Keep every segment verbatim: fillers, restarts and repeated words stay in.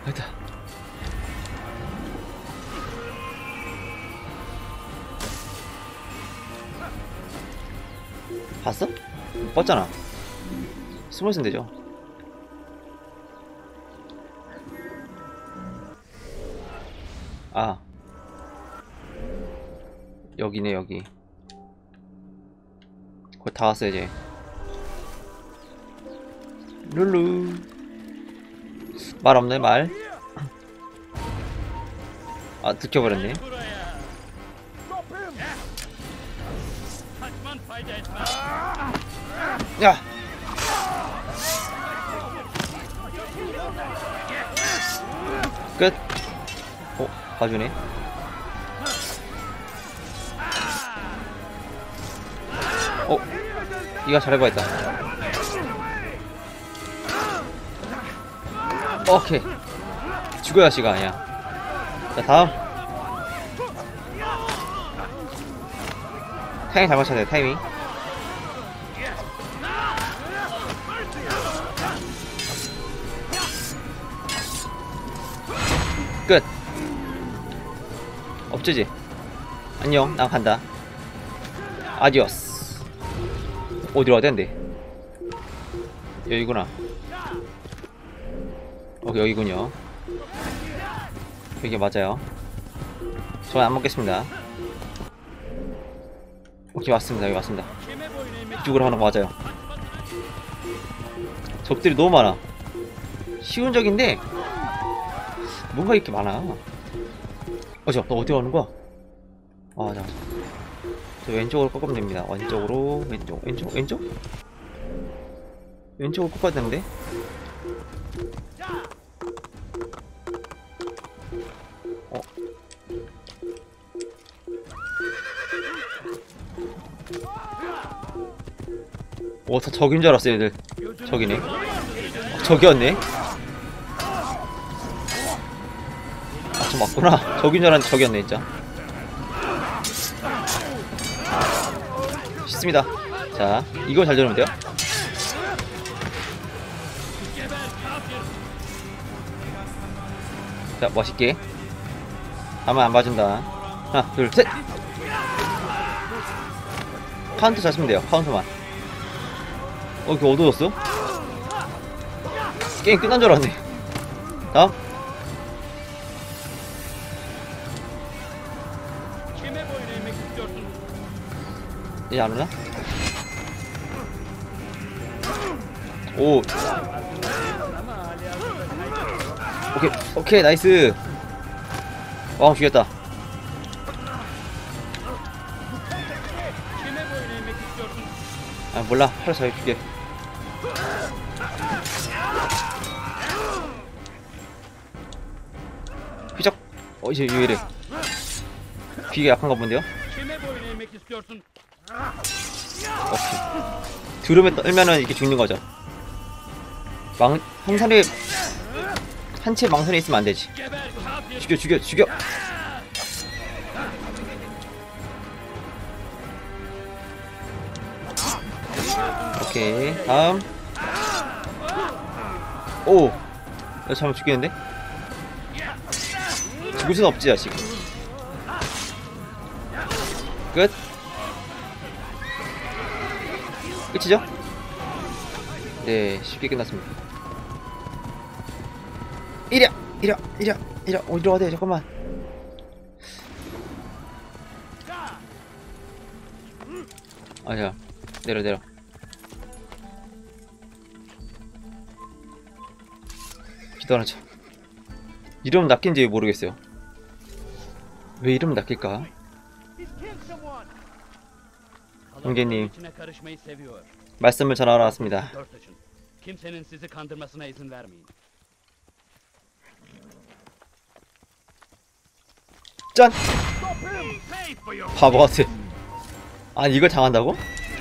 됐다. 봤어? 못 봤잖아. 숨어있으면 되죠. 아, 여기네. 여기 거의 다 왔어 이제. 룰루 말 없네. 말. 아, 들켜버렸네. 야! 끝! 어? 봐주네. 어? 니가 잘해봐 했다. 오케이. 죽어야 시가 아니야. 자, 다음. 타이밍 잘 맞춰야 돼. 타이밍. 끝. 없지지. 안녕. 난 간다. 아디오스. 어디로 와야 되는데? 여기구나. 오케이, 여기군요. 이게 맞아요. 저는 안 먹겠습니다. 오케이, 맞습니다. 여기 맞습니다. 이쪽으로 하는 거 맞아요. 적들이 너무 많아. 쉬운 적인데 뭔가 이렇게 많아. 어, 저, 너 어디 가는 거야? 아, 잠깐. 저 왼쪽으로 꺾으면 됩니다. 왼쪽으로, 왼쪽, 왼쪽, 왼쪽? 왼쪽으로 꺾어야 되는데? 어? 오, 다 적인 줄 알았어, 얘들. 적이네. 어, 적이었네. 아, 저 맞구나. 적인 줄 알았는데 적이었네, 진짜. 쉽습니다. 자, 이거 잘 들으면 돼요. 자, 멋있게. 아마 안 봐준다. 하나, 둘, 셋! 카운터 잘 쓰면 돼요. 카운터만. 어, 이거 어두워졌어? 게임 끝난 줄 알았네. 다음. 이제 안 오나? 오. 오케이, 오케이, 나이스. 와, 죽였다. 아, 몰라. 하루 잘 줄게. 휘적. 어, 이제 왜 이래? 비가 약한가 본데요? 오케이. 드럼에 떨면은 이렇게 죽는 거죠. 망, 항산에, 한채 망선에 있으면 안 되지. 죽여, 죽여, 죽여! 오케이. 다음. 오! 나 잘못 죽겠는데? 죽을 순 없지, 자식. 끝. 끝이죠? 네, 쉽게 끝났습니다. 이랴! 이랴! 이랴! 이랴! 어디로 가야 돼? 잠깐만. 아니야. 내려, 내려. 기다려줘. 이름 낚인지 모르겠어요. 왜 이름 낚일까? 형제님, 말씀을 전하러 왔습니다. 짠! 바보 같아. 아니, 이걸 당한다고?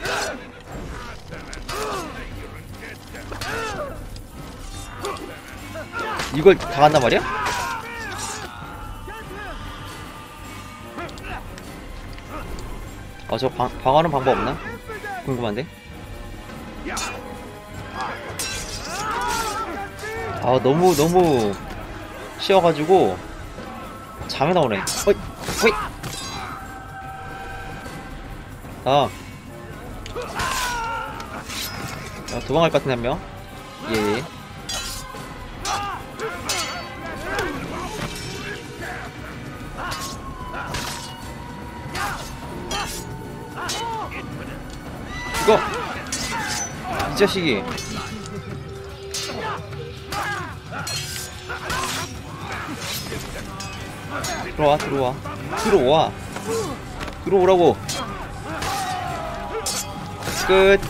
이걸 당한단 말이야? 아, 저 방, 방어하는 방법 없나? 궁금한데? 아, 너무 너무 씌워가지고 장에 나오네. 어이 어이. 다음. 어, 도망갈 것 같은데 한 명. 예. 죽어! 이 자식이. 들어와, 들어와. 들어와. 들어오라고. 끝.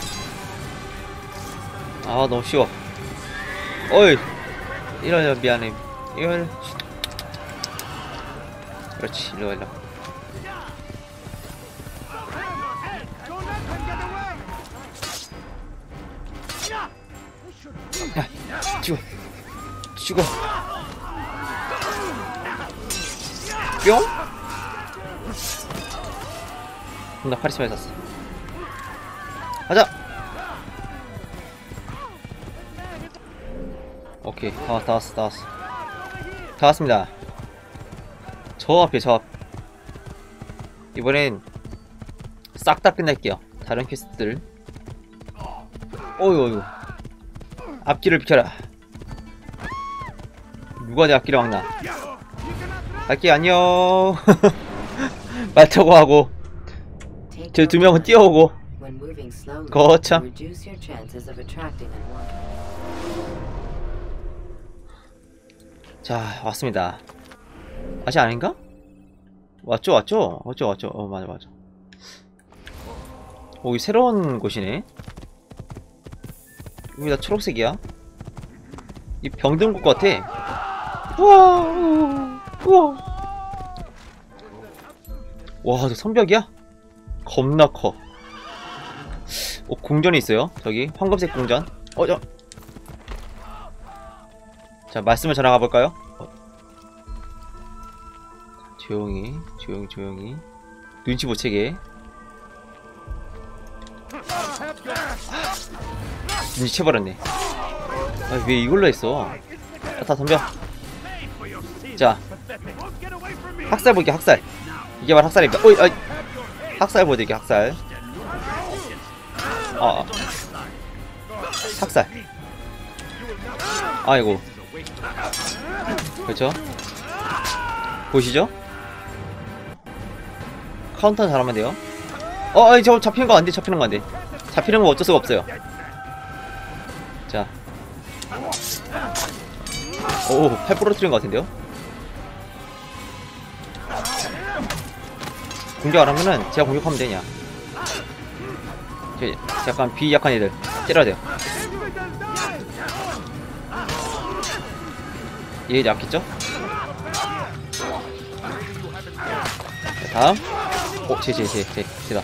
아, 너무 쉬워. 어이. 이러려, 미안해. 이걸. 그렇지, 일로와, 일로와. 야, 죽어. 죽어. 뿅? 나 카리스마 샀어. 가자! 오케이. 다, 다 왔어, 다 왔어. 다 왔습니다. 저 앞에, 저 앞. 이번엔 싹 다 끝낼게요. 다른 퀘스트들. 어휴, 어휴. 앞길을 비켜라. 누가 내 앞길을 막나. 갈게, 안녕. 말 타고 하고 저 두 명은 뛰어오고. 거참. 자, 왔습니다. 아직 아닌가? 왔죠, 왔죠? 왔죠, 왔죠. 어, 맞아, 맞아. 오, 이 새로운 곳이네. 여기 다 초록색이야. 이 병든 곳 같아. 우와, 우와. 와, 저 선벽이야? 겁나 커. 어, 궁전이 있어요. 저기 황금색 궁전. 어, 저. 자, 말씀을 전화가 볼까요? 어. 조용히, 조용히, 조용히. 눈치 못 채게. 눈치 채버렸네. 아, 왜 이걸로 했어? 아, 다 덤벼. 자, 학살 볼게. 학살. 이게 바로 학살입니다. 어이, 어이. 학살 보여드릴게. 학살. 아, 아. 학살. 아이고. 그렇죠. 보이시죠? 카운터 잘하면 돼요. 어, 아니, 저 잡히는 거 안 돼. 잡히는 거 안 돼. 잡히는 거 어쩔 수가 없어요. 자. 오, 팔 부러뜨린 것 같은데요? 공격 안 하면은 제가 공격하면 되냐. 저 약간 비 약한 애들 때려야 돼요. 얘 약했죠? 자, 다음. 오, 제, 제, 제, 제, 제다.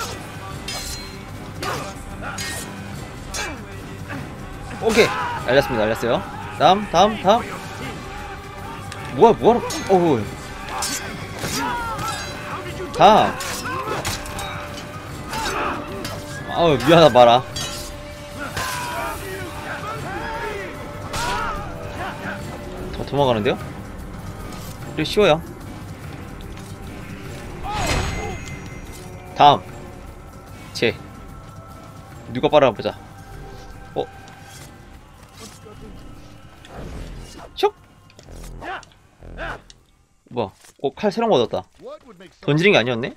오케이. 날렸습니다. 날렸어요. 다음, 다음, 다음. 뭐야, 뭐하러. 어우. 다음. 아우, 미안하다 마라. 더 도망가는데요? 되게 쉬워요. 다음. 쟤. 누가 빠르나 보자. 어? 슉! 뭐야? 어, 칼 새로운 거 얻었다. 던지는 게 아니었네?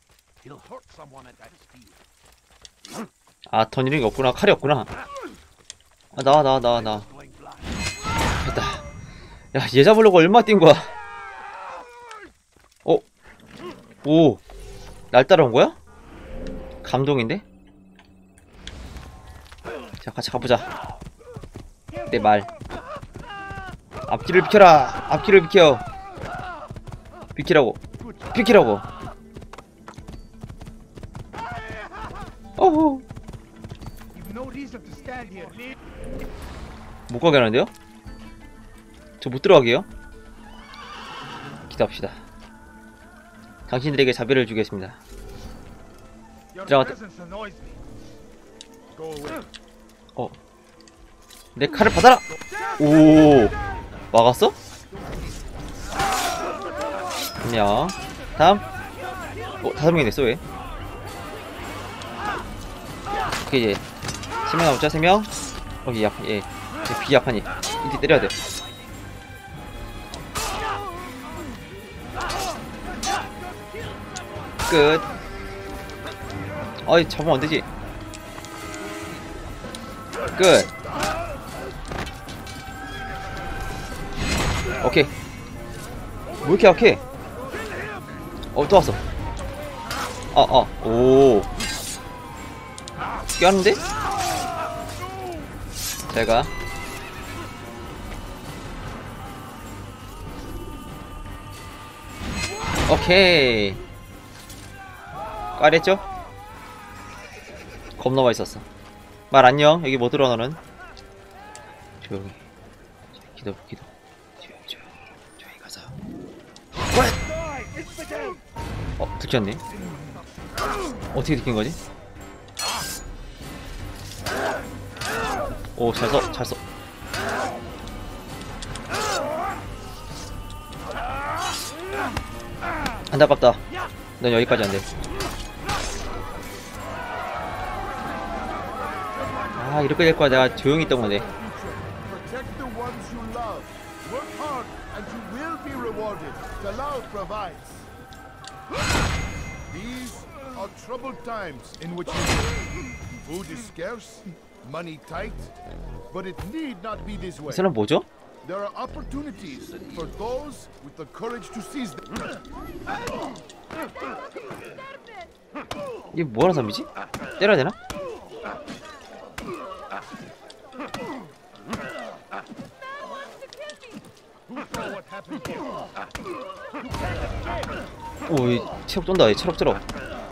아, 던지는 게 없구나. 칼이 없구나. 아, 나와, 나와, 나와, 나와. 됐다. 야, 얘 잡으려고 얼마 뛴 거야? 어? 오. 날 따라온 거야? 감동인데? 자, 같이 가보자. 내 말. 앞길을 비켜라! 앞길을 비켜! 비키라고. 비키라고. 어후. 못 가게 하는데요? 저 못 들어가게요? 기다합시다. 당신들에게 자비를 주겠습니다. 들어갔다. 어. 내 칼을 받아라! 오. 막았어? 한명 다음. 어 다섯 명이 됐어 왜? 오케이 이제 세 명 남았죠? 세 명. 여기 약 예. 비 약하니 이때 때려야 돼. 끝. 어이 잡으면 안 되지. 끝. 오케이. 뭐 이렇게 약해? 어, 또 왔어. 아, 아, 오. 깨하는데? 제가. 오케이. 까랬죠? 겁나 맛있었어. 말 안녕. 여기 뭐 들어 너는? 조용히. 기도 기도. 조용 조용. 조용히 가서. 어 들켰네. 어떻게 들킨 거지? 오 잘 써, 잘 써. 안타깝다. 넌 여기까지 안 돼. 아 이렇게 될 거야. 내가 조용히 있던 건데. Protect the ones you love. Work hard and you will be rewarded. Talal provides. These are troubled times in which food is scarce, money tight, but it need not be this way. 이 사람 뭐죠? There are opportunities for those with the courage to seize them. 이게 뭐하는 사람이지? 때려야 되나? 오, 이 체력 쫀다. 이 체력 들어.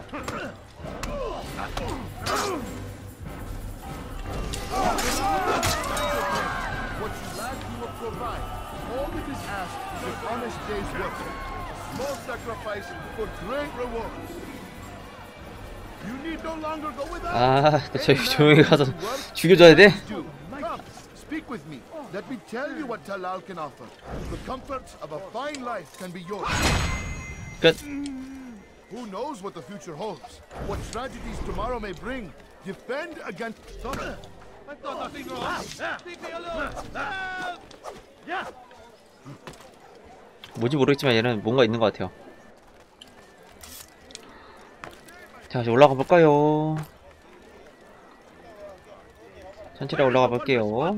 All that is asked is an honest day's work. A small sacrifice for great rewards. You need no longer go without. 아, 또 저희 조용히 가서 죽여줘야 돼? Come, speak with me. Let me tell you what Talal can offer. The comfort of a fine life can be yours. 끝. Who knows what the future holds? What tragedies tomorrow may bring? Defend against. I thought nothing wrong. Leave me alone. Yeah. 뭔지 모르겠지만 얘는 뭔가 있는 것 같아요. 자, 이제 올라가 볼까요? 천천히 올라가 볼게요.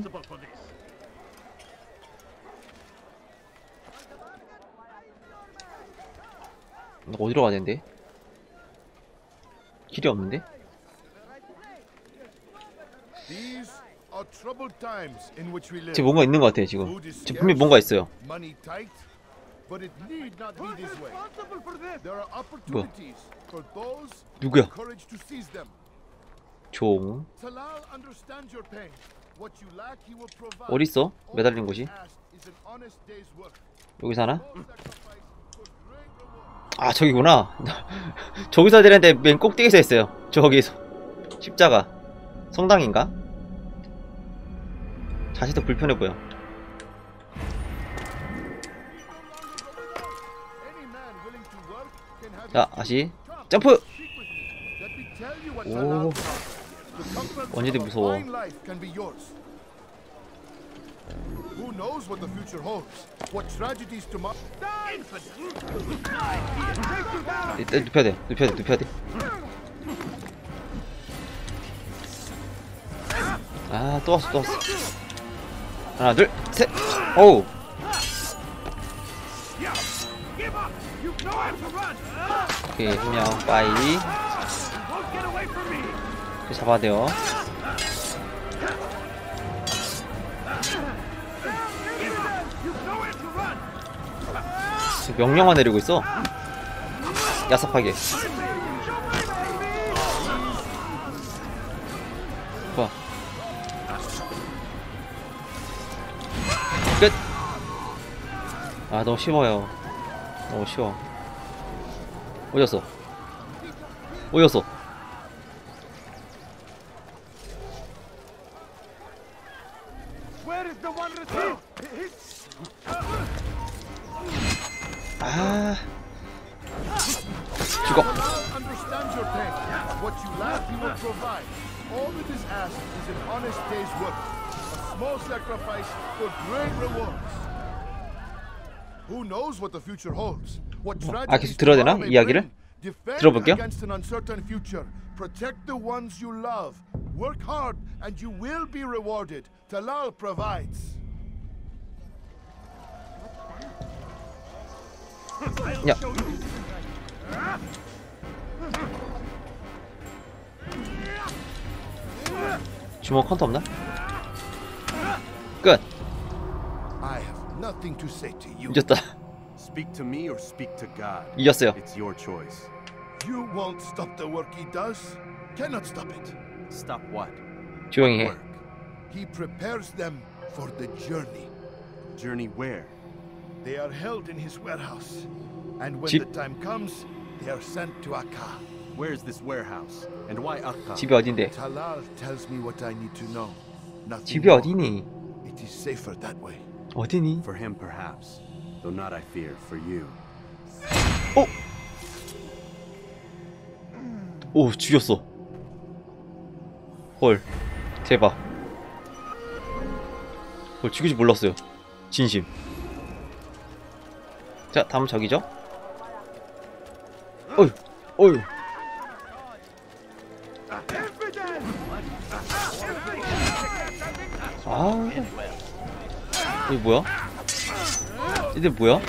어디로 가야 되는데? 길이 없는데? 지금 뭔가 있는 것 같아요. 지금 지금 분명히 뭔가 있어요. 뭐야? 누구야? 종 어딨어? 매달린 곳이? 여기 사나? 아 저기구나. 저기서 되는데 맨 꼭대기에서 했어요. 저기서 십자가 성당인가? 자세도 불편해 보여. 자 다시 점프. 오 언제도 무서워. Who knows what the future holds? What tragedies tomorrow? 일단 눕혀야 돼. 눕혀야 돼. 눕혀야 돼. 아, 또 왔어. 또 왔어. 하나, 둘, 셋. 오우. 오케이, 한 명 빠이. 잡아야 돼요. 명령만 내리고 있어. 야삽하게. 봐. 끝. 아 너무 쉬워요. 너무 쉬워. 어디였어? 어디였어? 아 provide. All that is asked is an honest day's work. A small sacrifice for great rewards. Who knows what the future holds? What 아, 계속 들어야 되나? 이야기를? 들어볼게요. Against an uncertain future. Protect the ones you love. Work hard and you will be rewarded. Talal provides. 야. 주먹 컨터 없나? 끝. I have nothing to say to you. 이겼다. Speak to me or speak to God. 이겼어요. It's your choice. You won't stop the work he does. Cannot stop it. Stop what? 조용히 해. Work. He prepares them for the journey. Journey where? They are held in his warehouse. And when 집- the time comes, they are sent to Akka. Where's this warehouse? And why Akka? 집이 어딘데? Talal tells me what I need to know. Nothing 집이 more. 어디니? It is safer that way. 어디니? For him, perhaps. Though not, I fear, for you. 어? 오, 죽였어. 헐, 대박. 헐, 죽일 줄 몰랐어요. 진심. 자, 다음 저기죠? 어휴, 어휴. 아, 이게 뭐야? 이게 뭐야?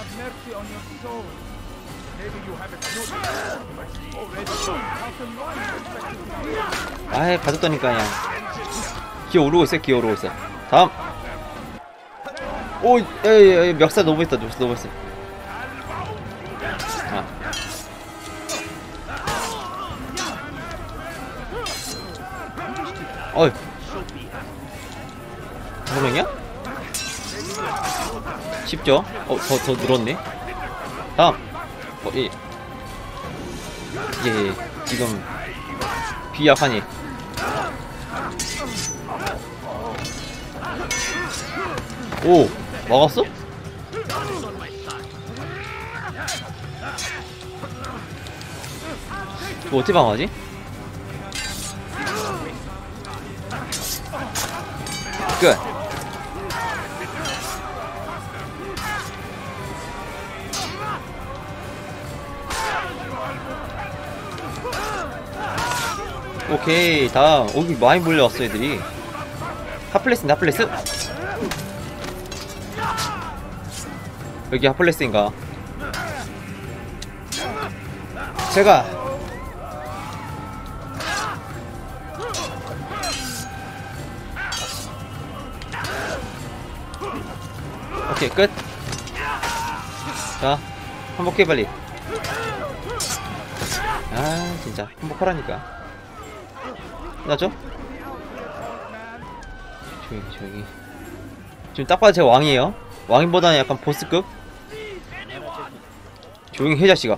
아이, 가졌다니까 그냥. 기어오르고 있어요, 기어오르고 있어요. 다음. 오, 에이, 에이, 멱살 너무 있다, 멱살 너무 있어. 아. 어이. 다섯 명이야? 쉽죠? 어, 더, 더 늘었네. 다음. 어, 예. 예, 예. 지금 비약하니. 오, 막았어? 이거 어떻게 방어하지? 끝. 오케이, 다음. 여기 많이 몰려왔어 애들이. 핫플레스인데 핫플레스? 여기 핫플레스인가? 제가 오케이, 끝. 자, 한복해 빨리. 아, 진짜 한복하라니까. 나죠? 조용히 조용히. 지금 딱 봐도 제가 왕이에요. 왕인보다는 약간 보스급. 조용히 해, 자식아.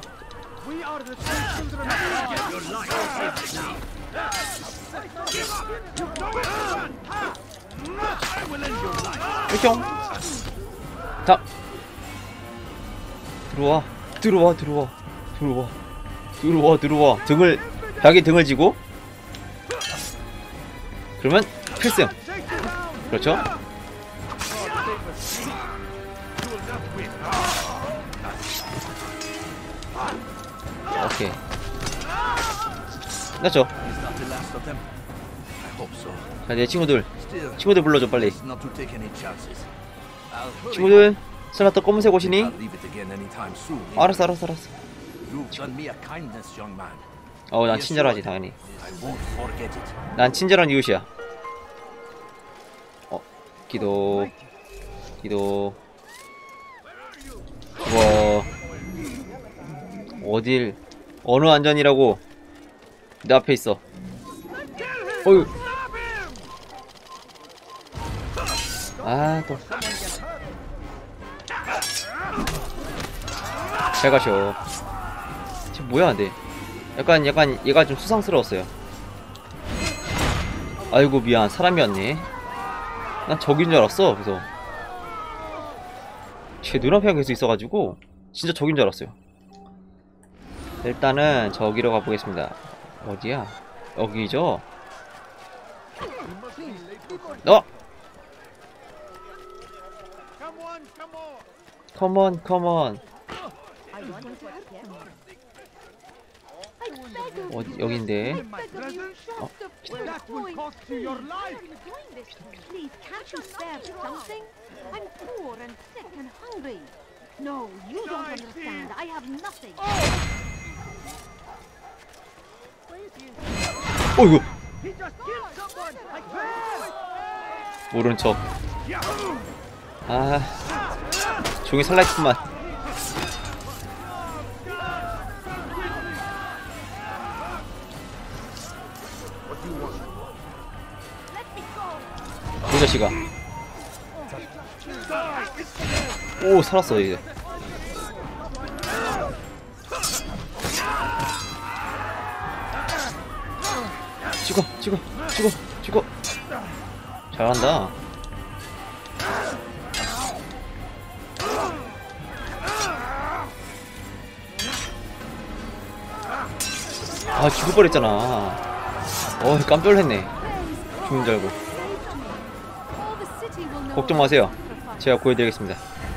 뿅. 자, 들어와, 들어와, 들어와, 들어와, 들어와, 들어와. 등을 벽에 등을 지고. 그러면 필승. 그렇죠? 오케이. 끝났죠? 자, 내 친구들 친구들 불러줘 빨리. 친구들, 설마 또 검은색 옷이니? 알았어, 알았어, 알았어. 어, 난 친절하지 당연히. 난 친절한 이웃이야. 어, 기도, 기도. 우와, 어딜, 어느 안전이라고? 내 앞에 있어. 어휴. 아, 또. 잘 가셔. 지금 뭐야, 근데? 약간, 약간, 얘가 좀 수상스러웠어요. 아이고, 미안. 사람이었네. 난 적인 줄 알았어, 그래서. 제 눈앞에 계속 있어가지고, 진짜 적인 줄 알았어요. 일단은, 저기로 가보겠습니다. 어디야? 여기죠? 어! 컴온 컴온. 어디 여긴데? 어? That will cost you your life. Please, can't you spare something? I'm poor and sick and hungry. No, you don't understand. I have nothing. 어이구. He just killed someone. I swear. 모른 척. 아, 종이 살라있구만. 이 자식아. 오, 살았어 이제. 죽어, 죽어, 죽어, 죽어. 잘한다. 아, 죽을 뻔했잖아. 어, 깜짝 놀랐네. 죽는 줄 알고. 걱정 마세요. 제가 구해드리겠습니다.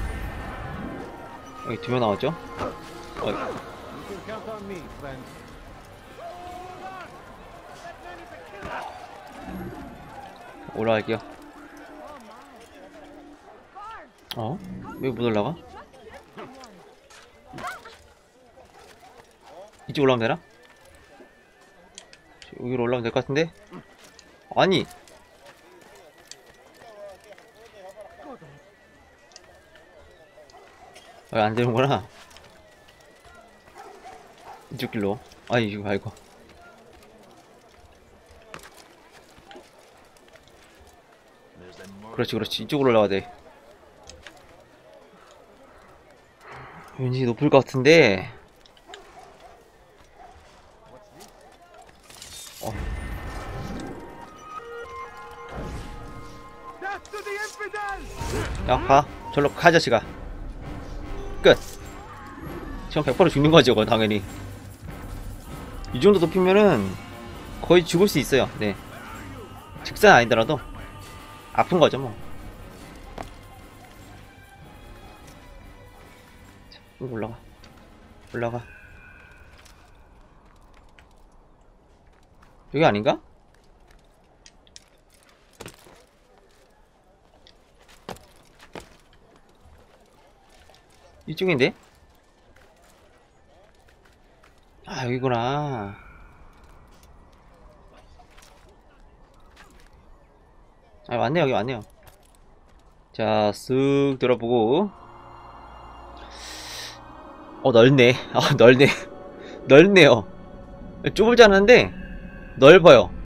여기 두 명 나왔죠? 어. 올라갈게요. 어? 왜 못 올라가? 이쪽 올라가면 되나? 여기로 올라가면 될 것 같은데? 아니! 아, 안 되는구나. 이쪽 길로. 아니, 이거 말고. 그렇지, 그렇지. 이쪽으로 올라가야 돼. 왠지 높을 것 같은데. 어. 야, 가. 절로 가, 자식아. 끝. 지금 백 퍼센트 죽는 거죠, 그건 당연히. 이 정도 높이면은 거의 죽을 수 있어요. 네. 직선 아니더라도 아픈 거죠, 뭐. 자, 올라가. 올라가. 여기 아닌가? 이쪽인데? 아, 여기구나. 아, 맞네, 여기 맞네요. 자, 쓱 들어보고. 어, 넓네. 아, 넓네. 넓네요. 좁을지 않았는데 넓어요.